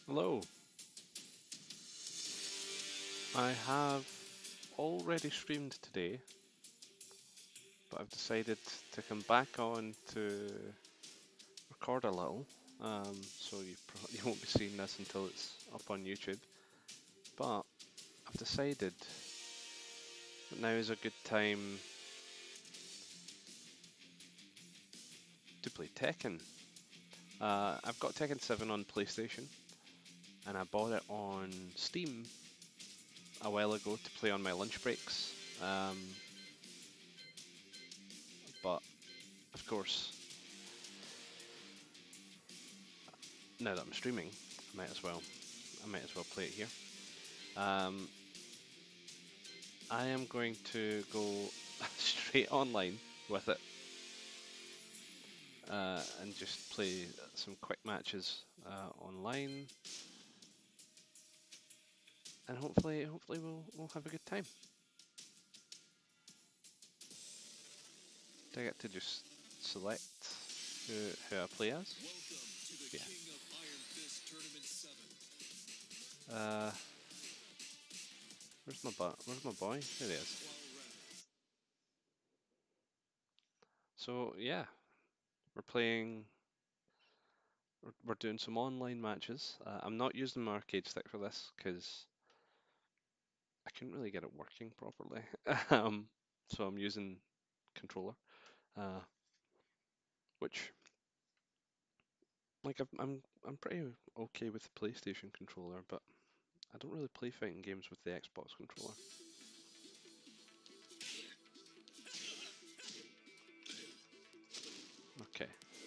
Hello. I have already streamed today, but I've decided to come back on to record a little. So you won't be seeing this until it's up on YouTube. But I've decided that now is a good time to play Tekken. I've got Tekken 7 on PlayStation, and I bought it on Steam a while ago to play on my lunch breaks. But of course, now that I'm streaming, I might as well play it here. I am going to go straight online with it and just play some quick matches online, and hopefully we'll have a good time. Do I get to just select who I play as? Yeah. Where's my boy? There he is. So yeah, we're playing. We're doing some online matches. I'm not using my arcade stick for this because I couldn't really get it working properly. So I'm using controller, which like I'm pretty okay with the PlayStation controller, but I don't really play fighting games with the Xbox controller. Okay.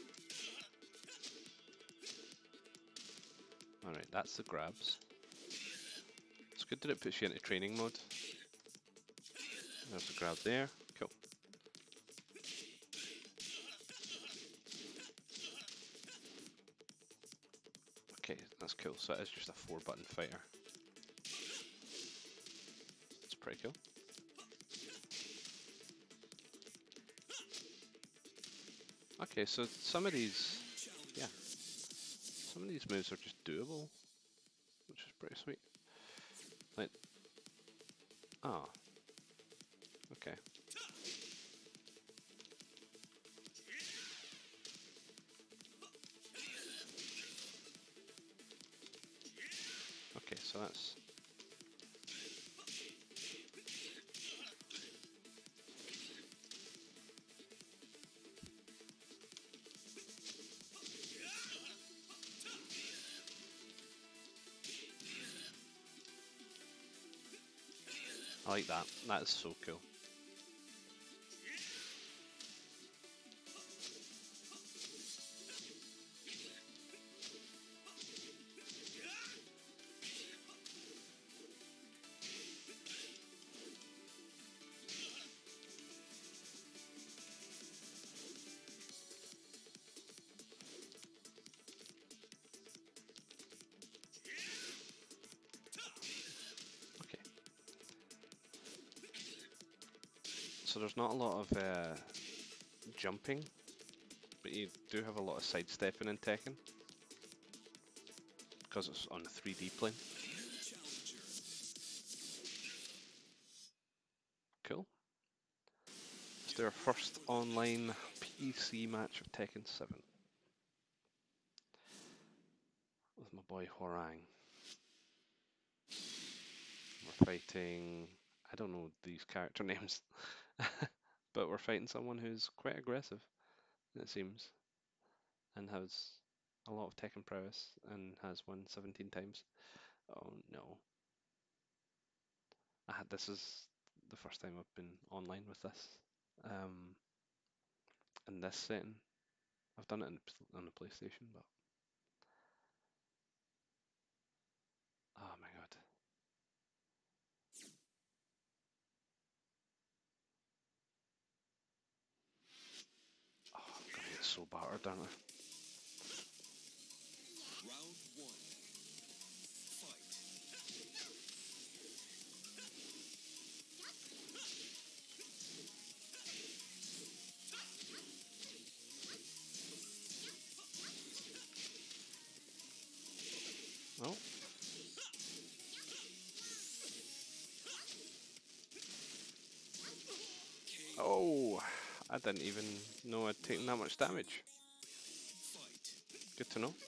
Alright, that's the grabs. It's good that it puts you into training mode. There's the grab there. Cool. Okay, that's cool. So it is just a 4-button fighter. It's pretty cool. Okay, so some of these moves are just doable, which is pretty sweet. Like, ah, okay. Okay, so that's... I like that. That is so cool. So there's not a lot of jumping, but you do have a lot of sidestepping in Tekken, because it's on the 3D plane. Cool. Let's do our first online PC match of Tekken 7. With my boy Hwoarang. We're fighting... I don't know these character names. But we're fighting someone who's quite aggressive, it seems, and has a lot of Tekken prowess, and has won 17 times. Oh no. This is the first time I've been online with this. In this setting. I've done it on the PlayStation, but... Oh my god. Oh, I'm gonna get so battered, aren't I? Round one. Fight. Oh. Oh, I didn't even know I'd taken that much damage. Fight. Good to know.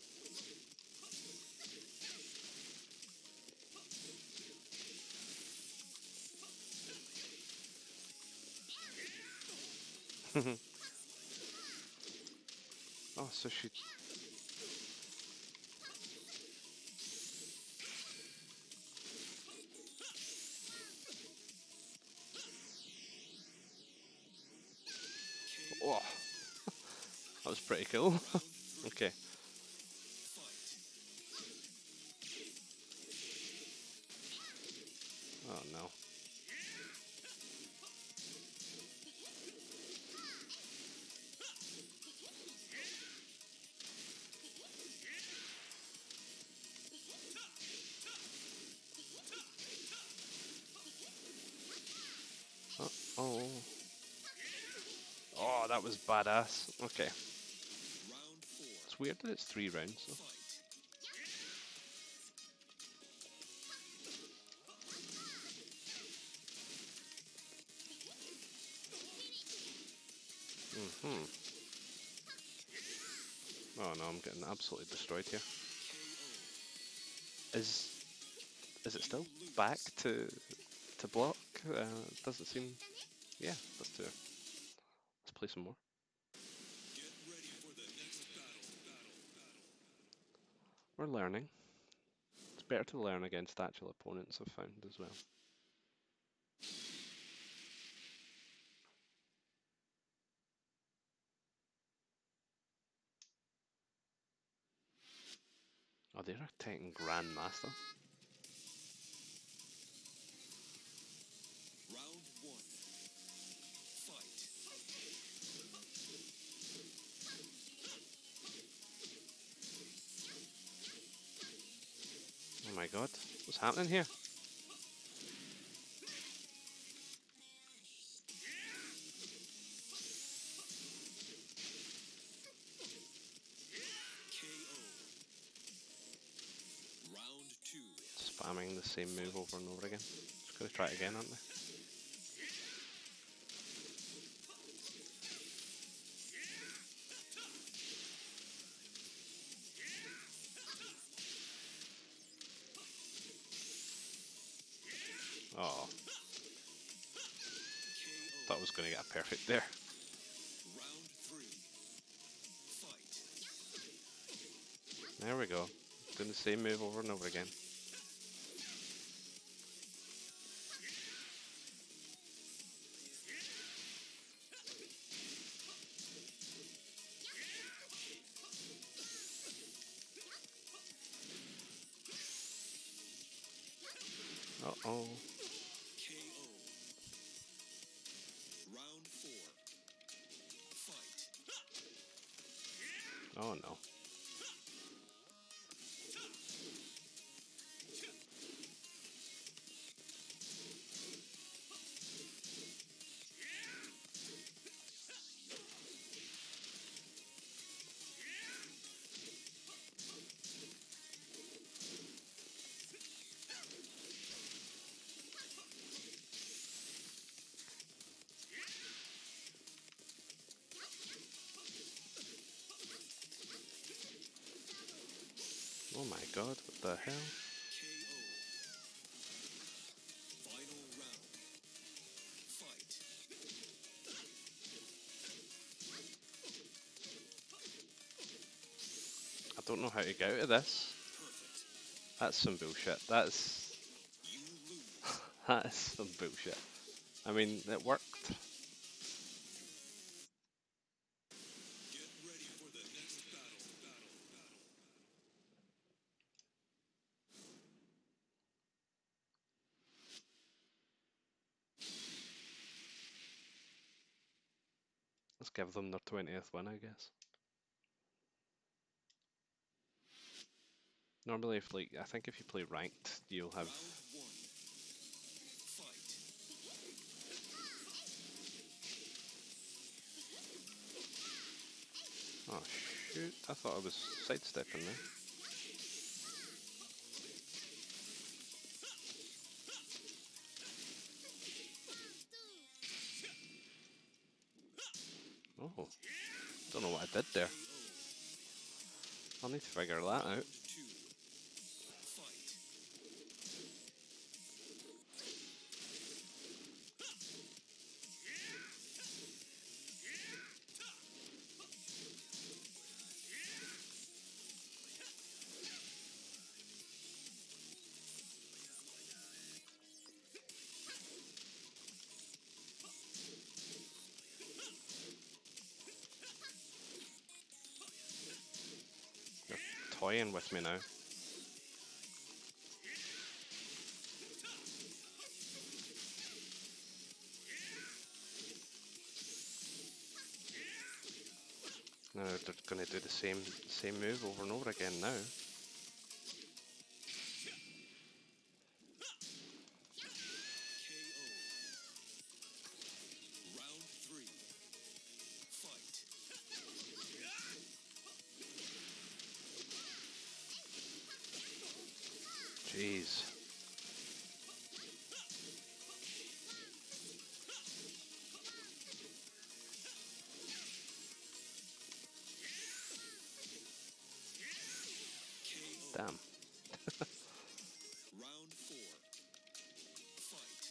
Oh, so she... Oh, that was pretty cool. Round 3. Okay. Fight. Oh no. Oh, oh. Oh, that was badass. Okay. Round 4. It's weird that it's 3 rounds though. Fight. Hmm. Oh no, I'm getting absolutely destroyed here. Is it still back to block? Doesn't seem. Yeah, let's do it. Let's play some more. Get ready for the next battle. We're learning. It's better to learn against actual opponents, I've found as well. Oh, they're a Tekken Grandmaster. Round 1. Fight. Oh my god, what's happening here? KO. Round 2. Spamming the same move over and over again. Just gonna try it again, aren't they? Oh, KO. thought I was gonna get a perfect there. Round 3. Fight. There we go. Doing the same move over and over again. Uh-oh. KO. Round 4. Fight. Oh no. Oh my god, what the hell? KO. Final round. Fight. I don't know how to get out of this. Perfect. That's some bullshit. That's You lose. that is some bullshit. I mean, it worked. Get ready for the next battle. Let's give them their 20th win, I guess. Normally, I think if you play ranked, you'll have. Round 1. Fight. Oh shoot! I thought I was sidestepping there. Oh, don't know what I did there. I'll need to figure that out. Round two. Fight. You're toying with me now. No, they're going to do the same move over and over again now. KO. Round three. Fight. Jeez. KO. Damn. Round four. Fight.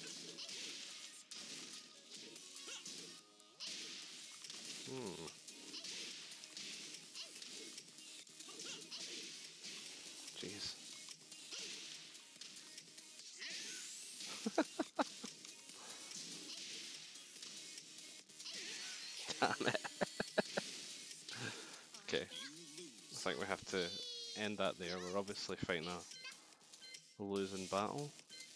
Hmm. Jeez. Damn it. Okay. You I lose. think we have to end that there. We're obviously fighting a losing battle.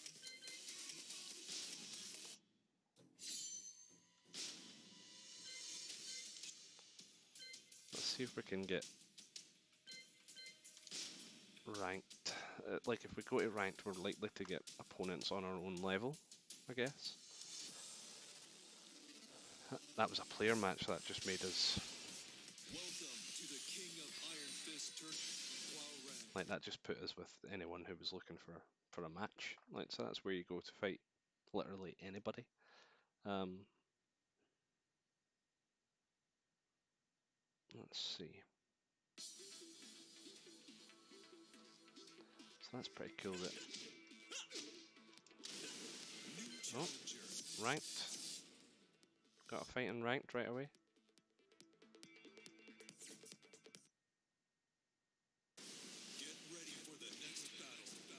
Let's see if we can get ranked. Like, if we go to ranked, we're likely to get opponents on our own level, I guess. That was a player match that just made us... Welcome to the King of Iron Fist tournament. Like, that just put us with anyone who was looking for a match. Like, so that's where you go to fight literally anybody. Let's see. So that's pretty cool that... New Oh, challenger. ranked. Got a fight in ranked right away. Get ready for the next battle.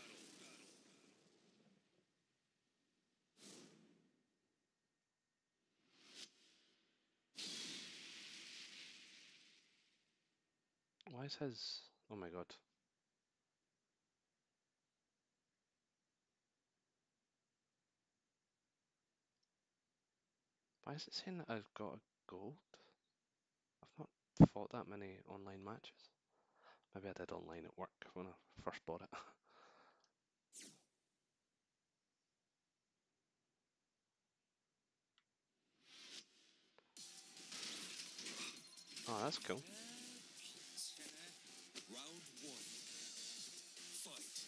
Why is his... Oh my god. Why is it saying that I've got a gold? I've not fought that many online matches. Maybe I did online at work when I first bought it. Oh, that's cool. Round one. Fight.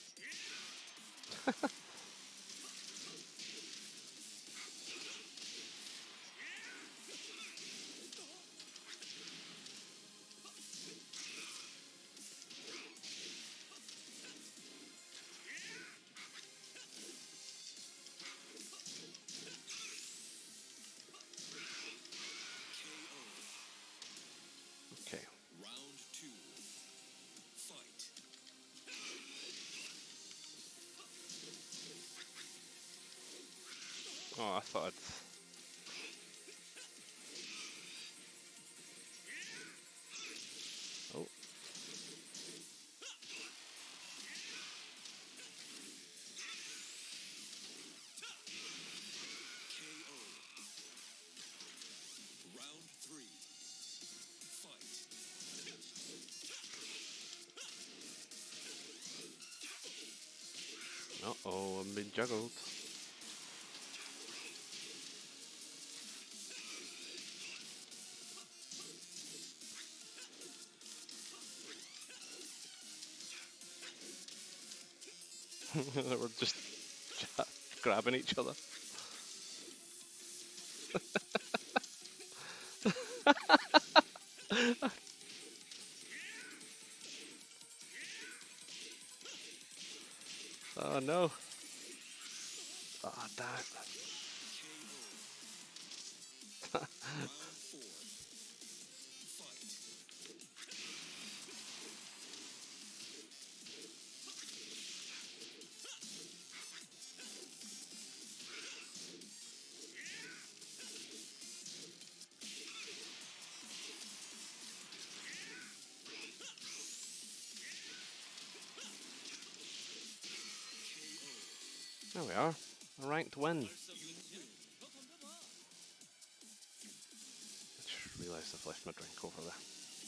KO. Okay. Round two. Fight. Oh, I thought I'd... Oh. KO. Round three. Fight. Uh-oh, I'm being juggled. We're just grabbing each other. Oh no. Oh damn. Round 4. Fight. There we are. A ranked win. I just realised I've left my drink over there.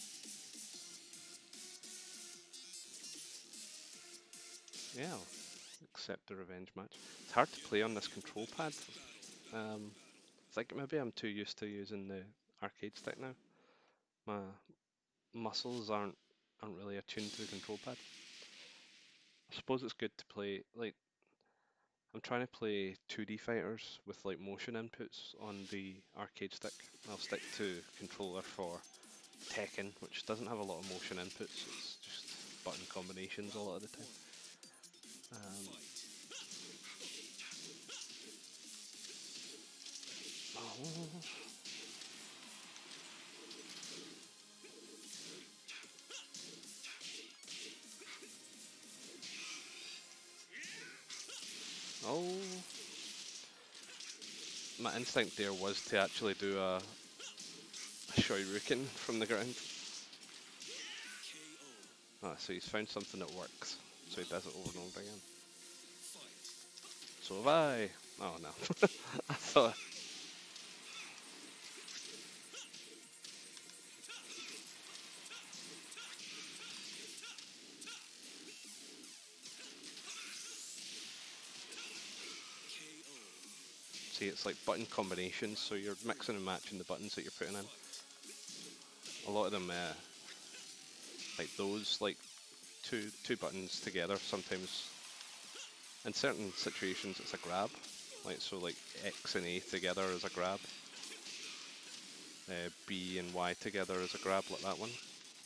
Yeah, I'll accept the revenge match. It's hard to play on this control pad. It's like maybe I'm too used to using the arcade stick now. My muscles aren't really attuned to the control pad. I suppose it's good to play, like, I'm trying to play 2D fighters with like motion inputs on the arcade stick. I'll stick to controller for Tekken, which doesn't have a lot of motion inputs, it's just button combinations a lot of the time. Oh. Oh. My instinct there was to actually do a Shoryuken from the ground. Ah, so he's found something that works, so he does it over and over again. So have I. Oh no. I thought. See, it's like button combinations, so you're mixing and matching the buttons that you're putting in. A lot of them, like those, like two buttons together. Sometimes, in certain situations, it's a grab. Like so, like X and A together is a grab. B and Y together is a grab, like that one.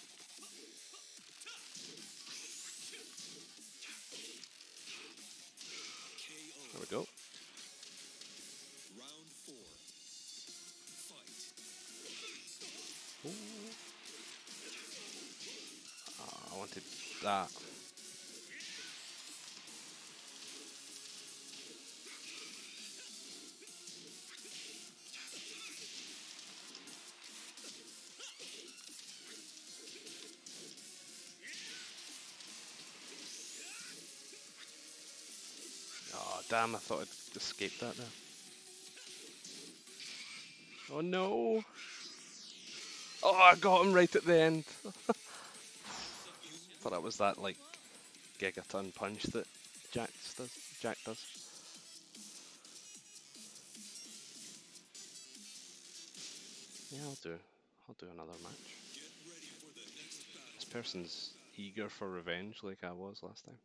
There we go. Round 4. Fight. Oh, I wanted that. Oh, damn, I thought I'd escaped that there. Oh no! Oh, I got him right at the end. Thought that was that, like, gigaton punch that Jack does. Yeah, I'll do another match. This person's eager for revenge like I was last time.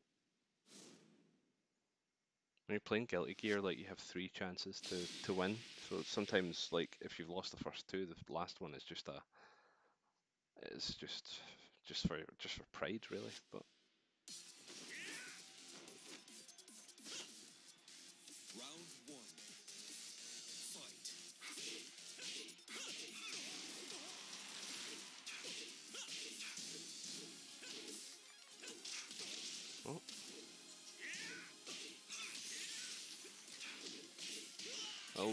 When you're playing Guilty Gear, like, you have 3 chances to win. So sometimes, like, if you've lost the first 2, the last one is just it's just for pride, really. But Round 1. Fight. oh, oh,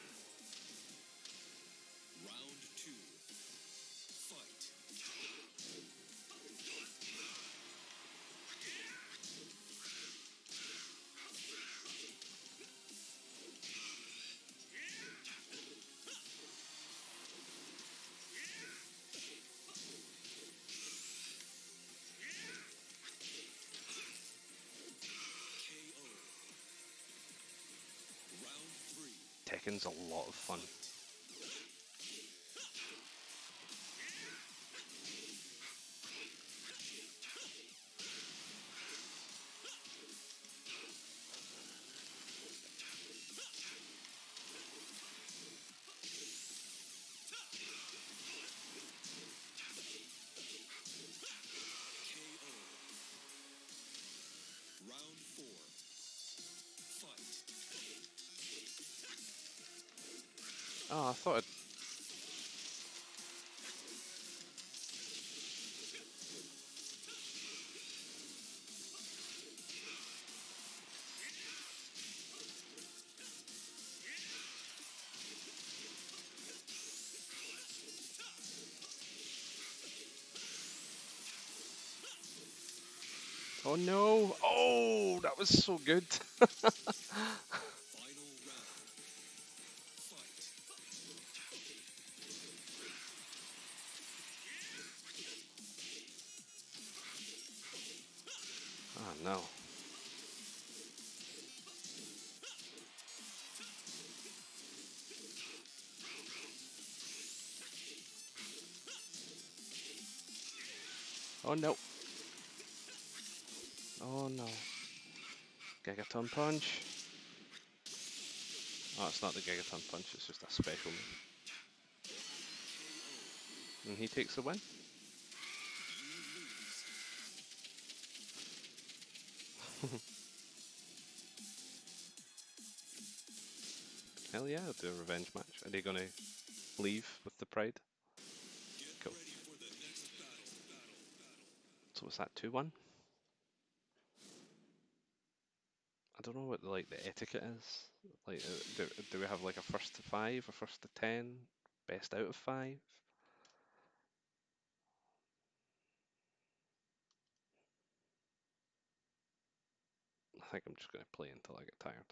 Round 2. Fight. KO. Round 3. Tekken's a lot of fun. Oh, I thought it. Oh no! Oh, that was so good. Final round. Fight. Oh no. Oh no. Oh no. Gigaton Punch. Oh, it's not the Gigaton Punch, it's just a special move. And he takes the win. Hell yeah, I'll do a revenge match. Are they gonna leave with the pride? Get Cool. ready for the next battle. So what's that, 2-1? I don't know what like the etiquette is. Like, do we have like a first to 5, a first to 10, best out of 5? I think I'm just gonna play until I get tired.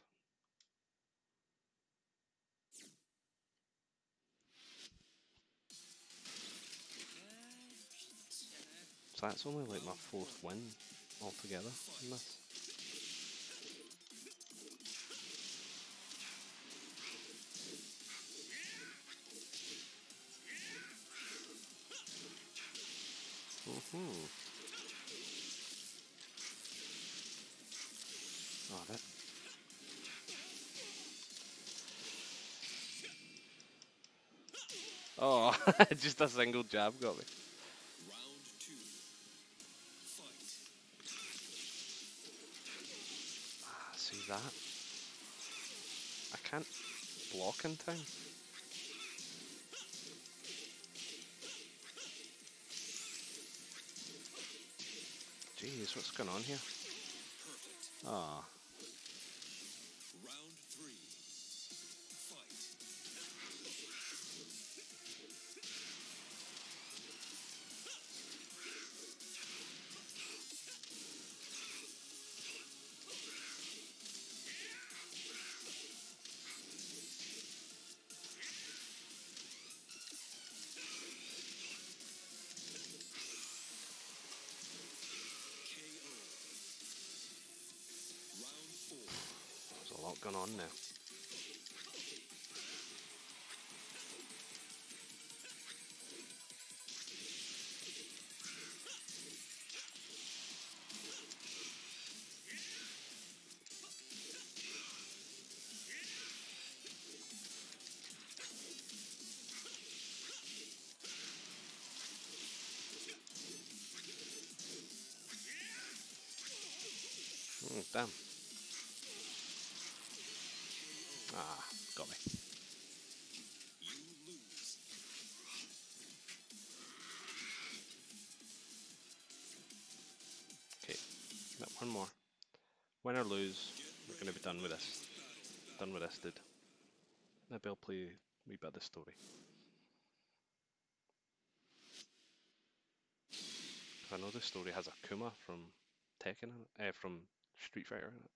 So that's only like my 4th win altogether in this. Oh, that. Oh, just a single jab got me. Round 2. Fight. Ah, see that? I can't block in time. Jeez, what's going on here? Perfect. Ah, Round 3. Fight. KO. Round 4. there's a lot going on now. Damn. Ah, got me. You lose. Okay, got one more. Win or lose, we're gonna be done with this. Done with this, dude. Maybe I'll play a wee bit of the story. I know the story has Akuma from Tekken in it, from Street Fighter in it.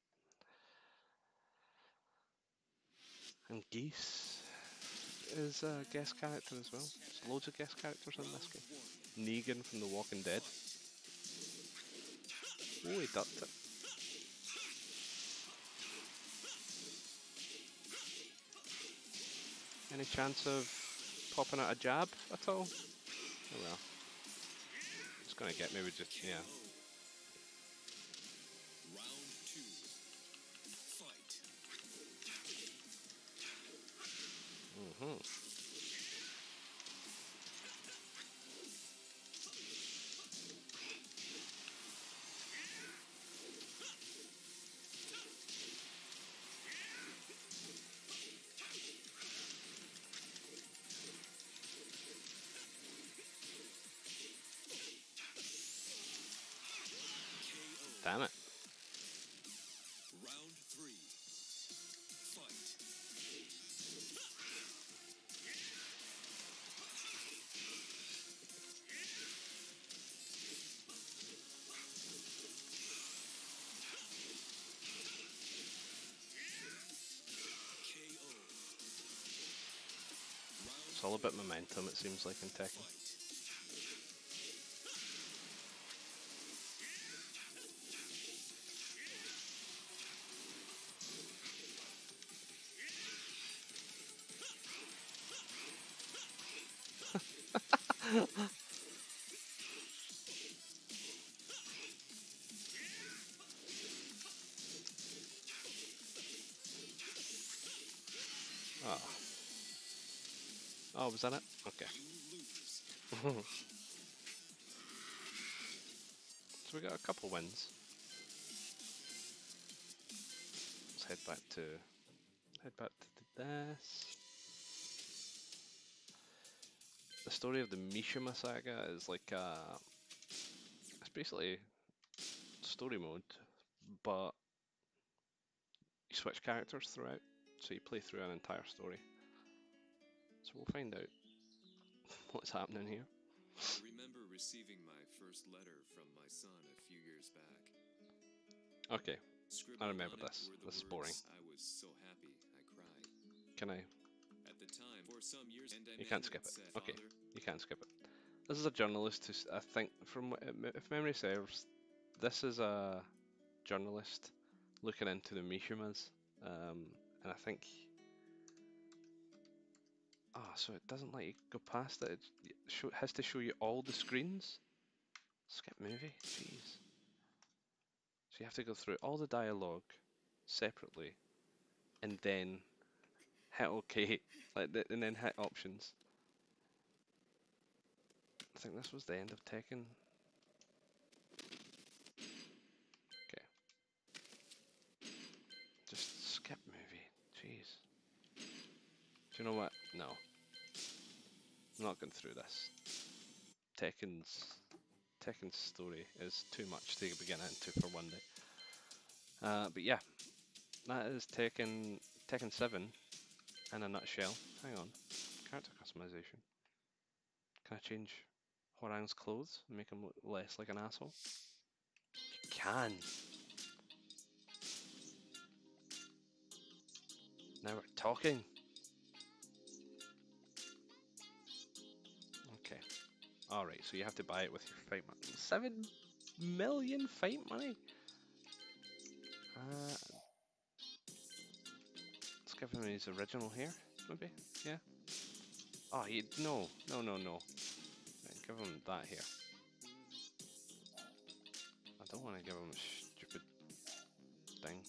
And Geese is a guest character as well. There's loads of guest characters in this game. Negan from The Walking Dead. Oh, he ducked it. Any chance of popping out a jab at all? Oh well. It's gonna get me with just, yeah. Round 2. Fight. It's all about momentum, it seems like, in Tekken. Oh. Oh, was that it? Okay. So we got a couple wins. Let's head back to this. The story of the Mishima saga is like it's basically story mode, but you switch characters throughout, so you play through an entire story. So we'll find out what's happening here. I remember receiving my first letter from my son a few years back. Okay, I remember this. This is boring. I was so happy, I cried. Can I? At the time, for some years, and You can't skip it. Okay, you can't skip it. This is a journalist who, I think, from if memory serves, this is a journalist looking into the Mishimas, and I think. Ah, so it doesn't let you go past it. It has to show you all the screens. Skip movie, jeez. So you have to go through all the dialogue separately, and then hit OK, and then hit options. I think this was the end of Tekken. Okay. Just skip movie, jeez. Do you know what? No. I'm not going through this. Tekken's story is too much to begin into for one day. But yeah, that is Tekken 7 in a nutshell. Hang on, character customization. Can I change Hwoarang's clothes and make him look less like an asshole? You can. Now we're talking. Okay. Alright, so you have to buy it with your fight money. 7 million fight money? Let's give him his original here, maybe? Yeah? Oh, no. Right, give him that here. I don't want to give him a stupid thing.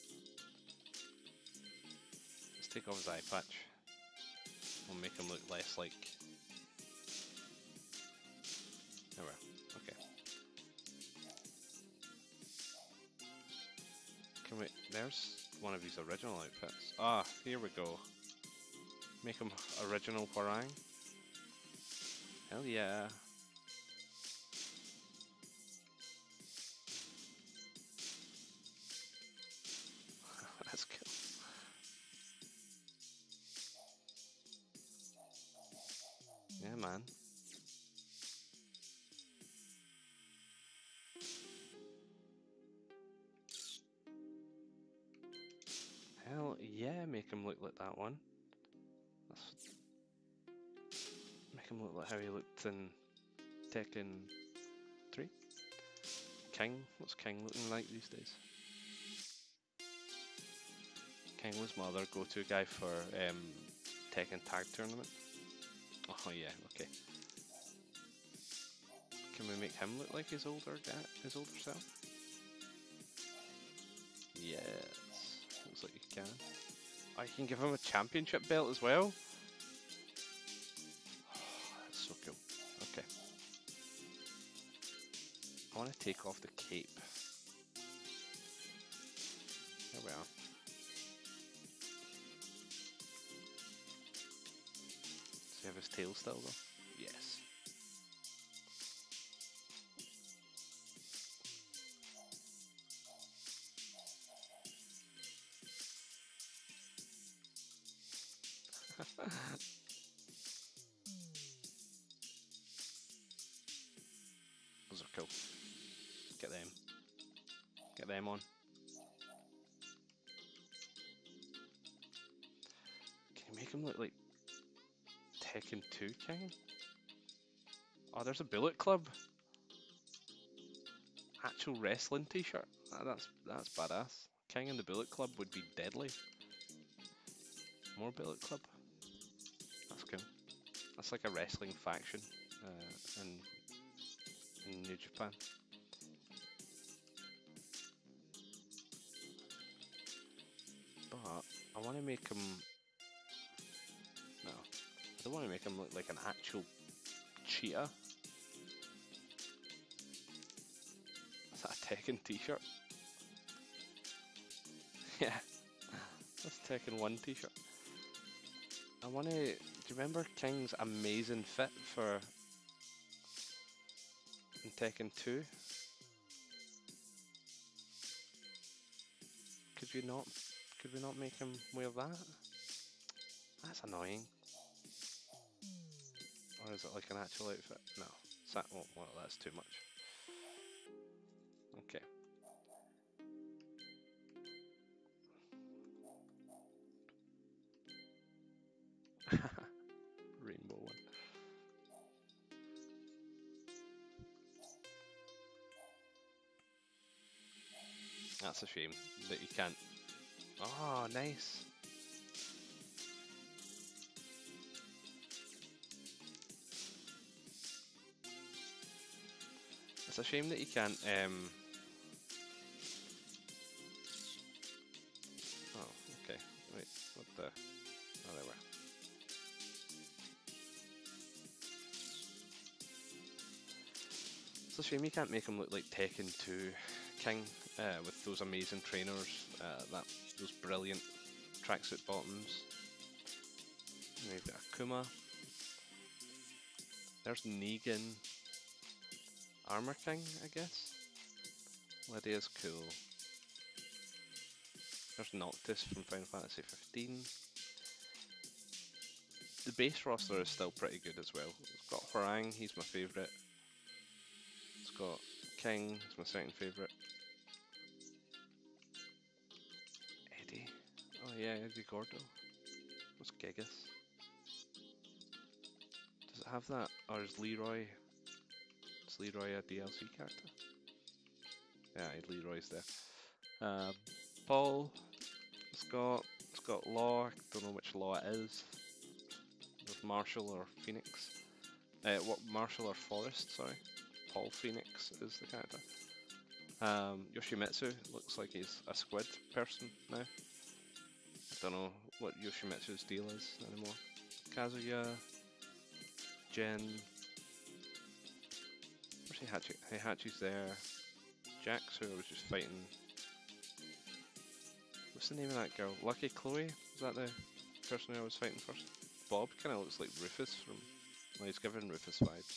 Let's take off his eye patch. We'll make him look less like... There we are. Okay. Can we... There's one of his original outfits. Ah, here we go. Make him original Hwoarang. Hell yeah. That's cool. Yeah, man. Hell yeah, make him look like that one. Make him look like how he looked in Tekken 3. King? What's King looking like these days? King was my other go-to guy for Tekken Tag Tournament. Oh yeah, okay. Can we make him look like his older self? Yes. Looks like you can. Oh, you can give him a championship belt as well? Oh, that's so cool. Okay. I want to take off the cape. There we are. Does he have his tail still though? Yes. Those are cool. Get them. Get them on. Can you make him look like Tekken 2 King? Oh, there's a Bullet Club. Actual wrestling t-shirt. That's badass. King and the Bullet Club would be deadly. More Bullet Club. That's cool. That's like a wrestling faction in New Japan. But I want to make him... No. I don't want to make him look like an actual cheetah. Is that a Tekken t-shirt? Yeah. That's Tekken 1 t-shirt. I want to... Do you remember King's amazing fit for... in Tekken 2? Could we not make him wear that? That's annoying. Or is it like an actual outfit? No. Well, that's too much. Okay. Rainbow one. That's a shame that you can't. Oh, nice. It's a shame that you can't. Oh, okay. Wait, what the? Oh, there we are. It's a shame you can't make him look like Tekken 2 King with those amazing trainers, those brilliant tracksuit bottoms. And we've got Akuma. There's Negan. Armor King, I guess. Lydia's cool. There's Noctis from Final Fantasy 15. The base roster is still pretty good as well. It's got Hwoarang, he's my favourite. It's got King, he's my second favourite. Eddie. Oh yeah, Eddie Gordo. What's Gigas? Does it have that? Or is Leroy... Is Leroy a DLC character? Yeah, Leroy's there. Paul. It's got Law. I don't know which Law it is. With Marshall or Phoenix. What Marshall or Forrest? Sorry. Paul Phoenix is the character. Yoshimitsu looks like he's a squid person now. I don't know what Yoshimitsu's deal is anymore. Kazuya. Jen. Where's Heihachi? Heihachi's there. Jax, who I was just fighting. What's the name of that girl? Lucky Chloe? Is that the person who I was fighting first? Bob kind of looks like Rufus from... Well, he's giving Rufus vibes.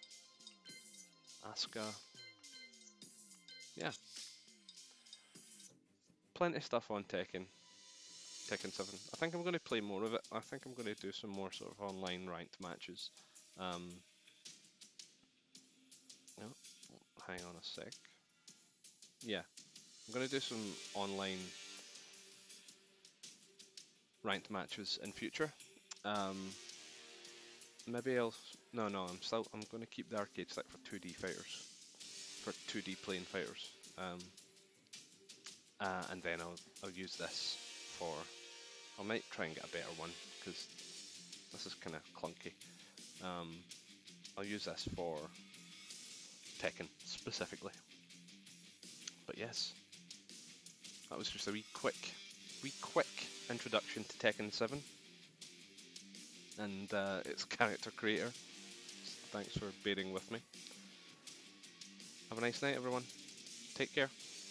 Asuka. Yeah. Plenty of stuff on Tekken 7. I think I'm going to play more of it. I think I'm going to do some more sort of online ranked matches. Oh, hang on a sec. Yeah, I'm going to do some online ranked matches in future. Maybe I'll... No, I'm going to keep the arcade stick for 2D fighters. For 2D playing fighters. And then I'll use this for... I might try and get a better one, because this is kind of clunky. I'll use this for Tekken, specifically. But yes, that was just a wee quick introduction to Tekken 7 and its character creator. So thanks for bearing with me. Have a nice night, everyone. Take care.